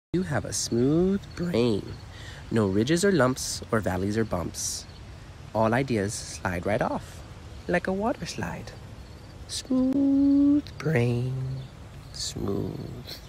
You have a smooth brain. No ridges or lumps or valleys or bumps. All ideas slide right off, like a water slide. Smooth brain, smooth